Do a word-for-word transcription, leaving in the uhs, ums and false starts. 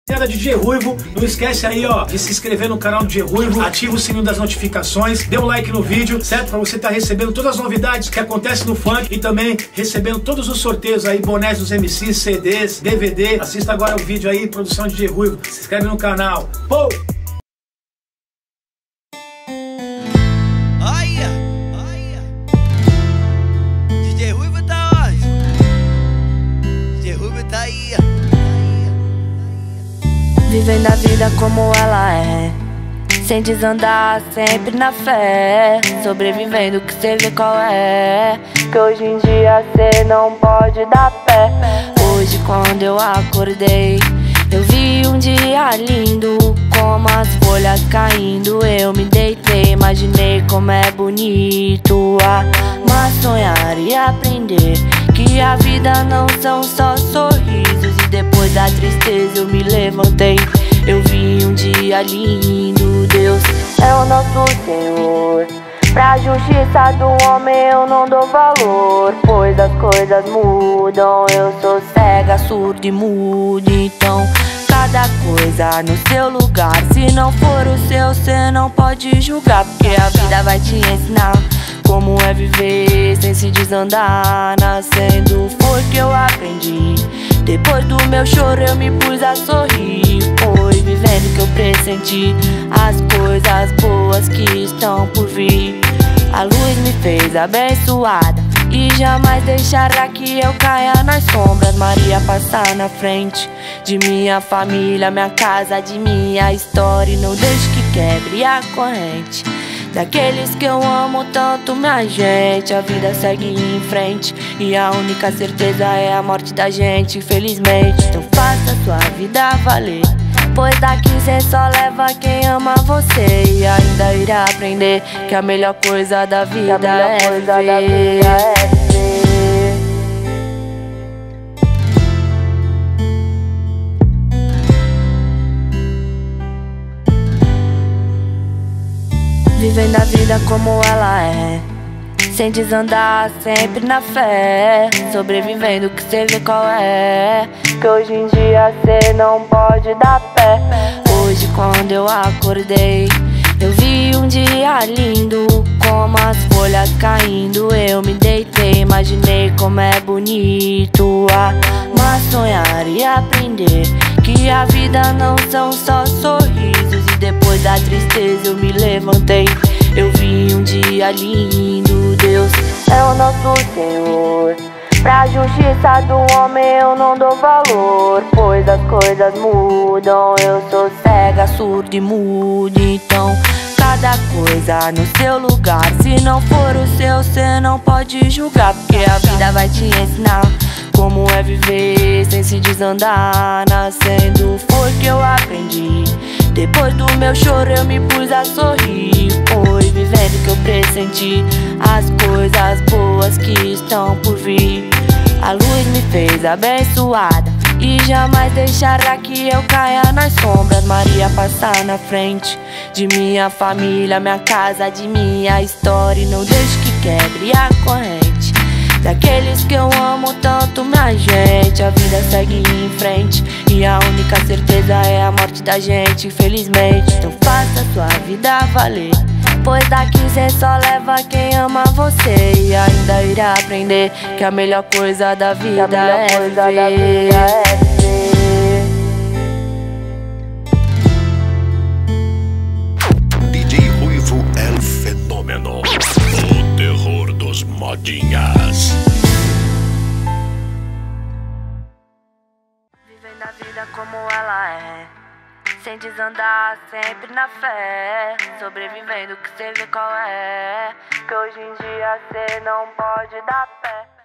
D J Ruivo, não esquece aí, ó, de se inscrever no canal do D J Ruivo, ativa o sininho das notificações, dê um like no vídeo, certo? Pra você estar recebendo todas as novidades que acontecem no funk e também recebendo todos os sorteios aí, bonés dos M Cs, C Ds, D V D. Assista agora o vídeo aí, produção de D J Ruivo, se inscreve no canal. Pô! Olha, olha, D J Ruivo tá onde? D J Ruivo tá aí, ó. Vivendo a vida como ela é, sem desandar, sempre na fé, sobrevivendo que cê vê qual é, que hoje em dia cê não pode dar pé. Hoje quando eu acordei, eu vi um dia lindo, como as folhas caindo. Eu me deitei, imaginei como é bonito amar, sonhar e aprender que a vida não são só sorrisos. E depois da tristeza eu me levantei, eu vi um dia lindo. Deus é o nosso Senhor, pra justiça do homem eu não dou valor, pois as coisas mudam. Eu sou cega, surda e muda, então cada coisa no seu lugar. Se não for o seu, cê não pode julgar, porque a vida vai te ensinar como é viver sem se desandar. Nascendo foi que eu aprendi, depois do meu choro eu me pus a sorrir. Foi vivendo que eu pressenti as coisas boas que estão por vir. A luz me fez abençoada e jamais deixará que eu caia nas sombras. Maria passa na frente de minha família, minha casa, de minha história. E não deixe que quebre a corrente daqueles que eu amo tanto, minha gente. A vida segue em frente e a única certeza é a morte da gente, infelizmente. Então faça sua vida valer, pois daqui cê só leva quem ama você. E ainda irá aprender que a melhor coisa da vida é viver. Vivendo a vida como ela é, sem desandar, sempre na fé, sobrevivendo que cê vê qual é, que hoje em dia cê não pode dar pé. Hoje quando eu acordei, eu vi um dia lindo, como as folhas caindo. Eu me deitei, imaginei como é bonito amar, sonhar e aprender que a vida não são só sorrisos. E depois da tristeza eu me levantei, eu vi um dia lindo. Deus é o nosso Senhor, pra justiça do homem eu não dou valor, pois as coisas mudam. Eu sou cega, surda e muda, então cada coisa no seu lugar. Se não for o seu, cê não pode julgar, porque a vida vai te ensinar como é viver sem se desandar. Nascendo foi que eu aprendi, depois do meu choro eu me pus a sorrir. Foi vivendo que eu pressenti as coisas boas que estão por vir. A luz me fez abençoada e jamais deixará que eu caia nas sombras. Maria passa na frente de minha família, minha casa, de minha história. E não deixe que quebre a corrente daqueles que eu amo tanto, minha gente. A vida segue em frente e a única certeza é a morte da gente, infelizmente. Então faça sua vida valer, pois daqui cê só leva quem ama você. E ainda irá aprender que a melhor coisa da vida é viver. D J Ruivo é o fenômeno, o terror dos modinhas. Vivendo a vida como ela é, sem desandar, sempre na fé, sobrevivendo que cê vê qual é, que hoje em dia cê não pode dar pé.